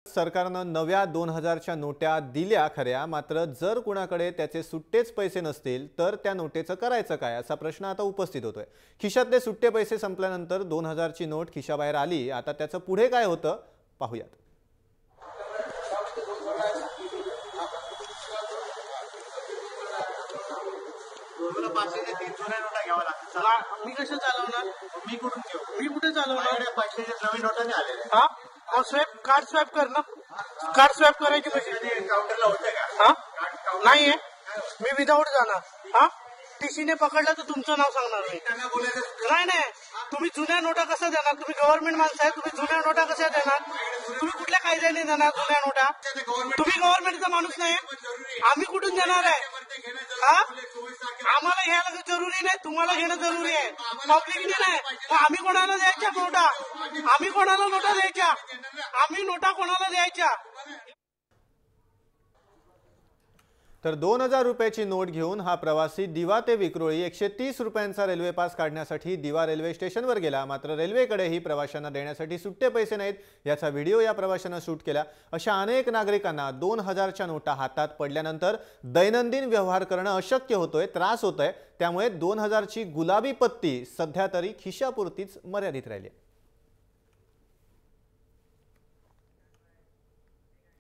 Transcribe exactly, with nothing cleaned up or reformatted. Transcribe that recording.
सरकारनं नव्या दोन हजारच्या नोटा दिल्या खऱ्या, मात्र जर कुणाकडे त्याचे सुट्टेच पैसे नसतील तर त्या नोटेचं करायचं काय असा प्रश्न आता उपस्थित होतोय। खिशातले सुट्टे पैसे संपल्यानंतर दोन हजारची नोट खिशाबाहेर आली, आता त्याचं पुढे काय होतं पाहूयात। मी कसं चालवणार? मी कुठून घेऊ? मी कुठे चालवणार? पाचशेचे नवीन नोटा नाही आलेले। हा मग स्वॅप कार्ड स्वॅप कर ना, कार्ड स्वॅप करायची कशी? काउंटरला होते का? हा नाहीये, मी विदाऊट जाणार। हा टीसीने पकडलं तर तुमचं नाव सांगणार नाही। नाही नाही, तुम्ही जुन्या नोटा कसं देणार? तुम्ही गव्हर्नमेंट माणसं आहे, तुम्ही जुन्या नोटा कशा देणार? तुम्ही कुठल्या कायद्याने देणार जुन्या नोटा? तुम्ही गव्हर्नमेंटचा माणूस नाही, आम्ही कुठून देणार आहे? हा आम्हाला घ्यायला जरुरी नाही, तुम्हाला घेणं जरुरी आहे, पब्लिकने नाही। मग आम्ही कोणाला द्यायच्या नोटा? आम्ही कोणाला नोटा द्यायच्या? आम्ही नोटा कोणाला द्यायच्या? तर दोन हजार रुपयाची नोट घेऊन हा प्रवासी दिवा ते विक्रोळी एकशे तीस रुपयांचा रेल्वे पास काढण्यासाठी दिवा रेल्वे स्टेशनवर गेला। मात्र रेल्वेकडेही प्रवाशांना देण्यासाठी सुट्टे पैसे नाहीत, याचा व्हिडिओ या प्रवाशांना शूट केला। अशा अनेक नागरिकांना दोन हजारच्या नोटा हातात पडल्यानंतर दैनंदिन व्यवहार करणं अशक्य होतोय, त्रास होतोय। त्यामुळे दोन हजारची गुलाबी पत्ती सध्या तरी खिशापुरतीच मर्यादित राहिली।